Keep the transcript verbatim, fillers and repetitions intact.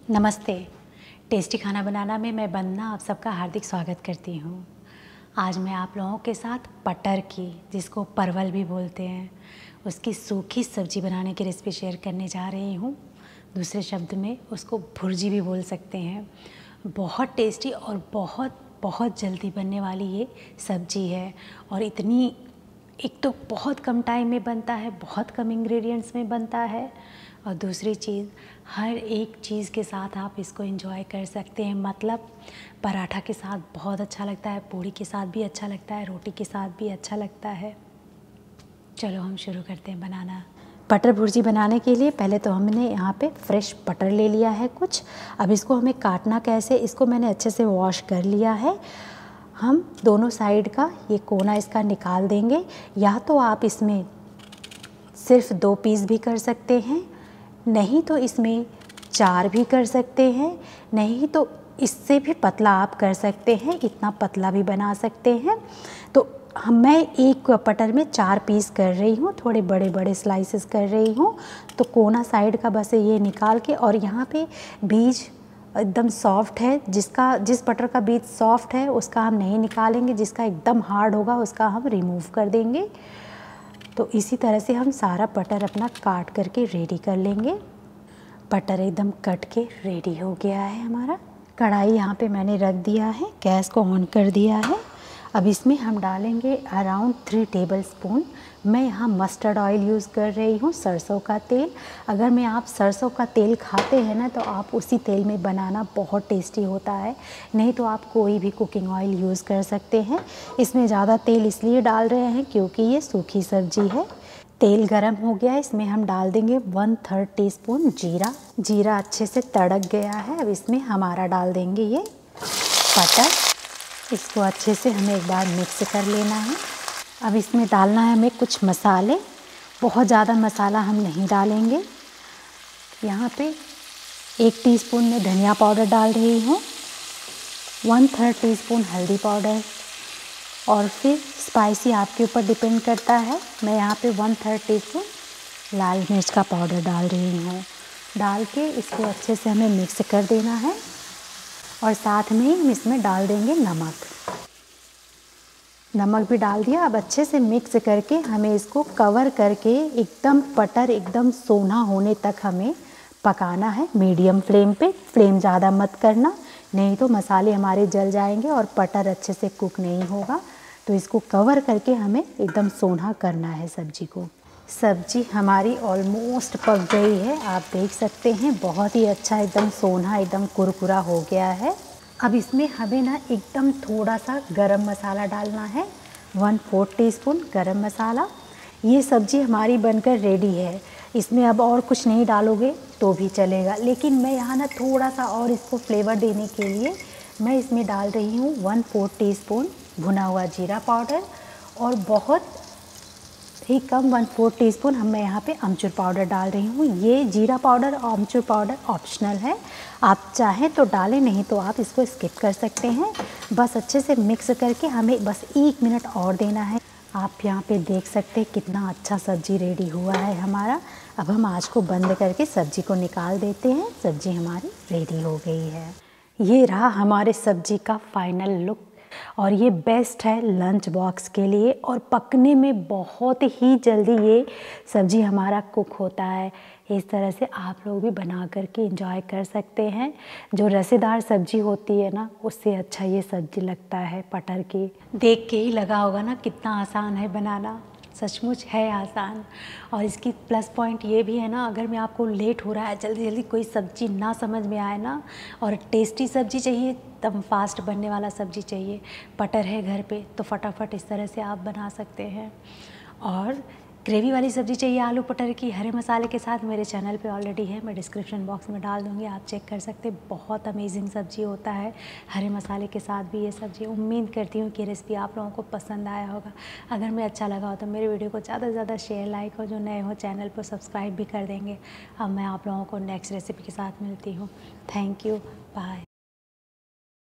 नमस्ते। टेस्टी खाना बनाना में मैं वंदना आप सबका हार्दिक स्वागत करती हूँ। आज मैं आप लोगों के साथ पटर की, जिसको परवल भी बोलते हैं, उसकी सूखी सब्ज़ी बनाने की रेसिपी शेयर करने जा रही हूँ। दूसरे शब्द में उसको भुर्जी भी बोल सकते हैं। बहुत टेस्टी और बहुत बहुत जल्दी बनने वाली ये सब्ज़ी है और इतनी, एक तो बहुत कम टाइम में बनता है, बहुत कम इंग्रेडिएंट्स में बनता है, और दूसरी चीज़ हर एक चीज़ के साथ आप इसको एंजॉय कर सकते हैं। मतलब पराठा के साथ बहुत अच्छा लगता है, पूड़ी के साथ भी अच्छा लगता है, रोटी के साथ भी अच्छा लगता है। चलो हम शुरू करते हैं बनाना। बटर भुर्जी बनाने के लिए पहले तो हमने यहाँ पे फ्रेश बटर ले लिया है कुछ। अब इसको हमें काटना कैसे, इसको मैंने अच्छे से वॉश कर लिया है। हम दोनों साइड का ये कोना इसका निकाल देंगे। या तो आप इसमें सिर्फ दो पीस भी कर सकते हैं, नहीं तो इसमें चार भी कर सकते हैं, नहीं तो इससे भी पतला आप कर सकते हैं, इतना पतला भी बना सकते हैं। तो हम मैं एक बटर में चार पीस कर रही हूँ, थोड़े बड़े बड़े स्लाइसेस कर रही हूँ। तो कोना साइड का बस ये निकाल के, और यहाँ पे बीज एकदम सॉफ्ट है, जिसका जिस बटर का बीज सॉफ्ट है उसका हम नहीं निकालेंगे, जिसका एकदम हार्ड होगा उसका हम रिमूव कर देंगे। तो इसी तरह से हम सारा बटर अपना काट करके रेडी कर लेंगे। बटर एकदम कट के रेडी हो गया है हमारा। कढ़ाई यहाँ पे मैंने रख दिया है, गैस को ऑन कर दिया है। अब इसमें हम डालेंगे अराउंड थ्री टेबल स्पून। मैं यहाँ मस्टर्ड ऑयल यूज़ कर रही हूँ, सरसों का तेल। अगर मैं आप सरसों का तेल खाते हैं ना, तो आप उसी तेल में बनाना, बहुत टेस्टी होता है। नहीं तो आप कोई भी कुकिंग ऑयल यूज़ कर सकते हैं। इसमें ज़्यादा तेल इसलिए डाल रहे हैं क्योंकि ये सूखी सब्जी है। तेल गरम हो गया है, इसमें हम डाल देंगे वन थर्ड टी स्पून जीरा। जीरा अच्छे से तड़क गया है। अब इसमें हमारा डाल देंगे ये बटर। इसको अच्छे से हमें एक बार मिक्स कर लेना है। अब इसमें डालना है हमें कुछ मसाले। बहुत ज़्यादा मसाला हम नहीं डालेंगे। यहाँ पे एक टीस्पून में धनिया पाउडर डाल रही हूँ, वन थर्ड टी स्पून हल्दी पाउडर, और फिर स्पाइसी आपके ऊपर डिपेंड करता है। मैं यहाँ पे वन थर्ड टी स्पून लाल मिर्च का पाउडर डाल रही हूँ। डाल के इसको अच्छे से हमें मिक्स कर देना है, और साथ में हम इसमें डाल देंगे नमक। नमक भी डाल दिया। अब अच्छे से मिक्स करके हमें इसको कवर करके एकदम बटर एकदम सोना होने तक हमें पकाना है, मीडियम फ्लेम पे। फ्लेम ज़्यादा मत करना, नहीं तो मसाले हमारे जल जाएंगे और बटर अच्छे से कुक नहीं होगा। तो इसको कवर करके हमें एकदम सोना करना है सब्जी को। सब्जी हमारी ऑलमोस्ट पक गई है, आप देख सकते हैं। बहुत ही अच्छा एकदम सोना, एकदम कुरकुरा हो गया है। अब इसमें हमें ना एकदम थोड़ा सा गरम मसाला डालना है, वन फोर्थ टी स्पून गरम मसाला। ये सब्ज़ी हमारी बनकर रेडी है। इसमें अब और कुछ नहीं डालोगे तो भी चलेगा, लेकिन मैं यहाँ ना थोड़ा सा और इसको फ्लेवर देने के लिए मैं इसमें डाल रही हूँ वन फोर्थ टी स्पून भुना हुआ जीरा पाउडर, और बहुत ही कम वन फोर्थ टी स्पून हम मैं यहाँ पे अमचूर पाउडर डाल रही हूँ। ये जीरा पाउडर और अमचूर पाउडर ऑप्शनल है, आप चाहें तो डालें, नहीं तो आप इसको स्किप कर सकते हैं। बस अच्छे से मिक्स करके हमें बस एक मिनट और देना है। आप यहाँ पे देख सकते हैं कितना अच्छा सब्ज़ी रेडी हुआ है हमारा। अब हम आँच को बंद करके सब्ज़ी को निकाल देते हैं। सब्ज़ी हमारी रेडी हो गई है। ये रहा हमारे सब्ज़ी का फाइनल लुक, और ये बेस्ट है लंच बॉक्स के लिए, और पकने में बहुत ही जल्दी ये सब्ज़ी हमारा कुक होता है। इस तरह से आप लोग भी बना करके एंजॉय कर सकते हैं। जो रसेदार सब्ज़ी होती है ना, उससे अच्छा ये सब्ज़ी लगता है पटर की। देख के ही लगा होगा ना कितना आसान है बनाना। सचमुच है आसान। और इसकी प्लस पॉइंट ये भी है ना, अगर मैं आपको लेट हो रहा है, जल्दी जल्दी कोई सब्ज़ी ना समझ में आए ना, और टेस्टी सब्ज़ी चाहिए, तब फास्ट बनने वाला सब्ज़ी चाहिए, बटर है घर पे, तो फटाफट इस तरह से आप बना सकते हैं। और ग्रेवी वाली सब्ज़ी चाहिए आलू पटर की हरे मसाले के साथ, मेरे चैनल पे ऑलरेडी है, मैं डिस्क्रिप्शन बॉक्स में डाल दूँगी, आप चेक कर सकते हैं। बहुत अमेजिंग सब्ज़ी होता है हरे मसाले के साथ भी ये सब्ज़ी। उम्मीद करती हूँ कि रेसिपी आप लोगों को पसंद आया होगा। अगर मैं अच्छा लगा हो तो मेरे वीडियो को ज़्यादा से ज़्यादा शेयर, लाइक, और जो नए हो चैनल पर सब्सक्राइब भी कर देंगे। अब मैं आप लोगों को नेक्स्ट रेसिपी के साथ मिलती हूँ। Thank you, bye.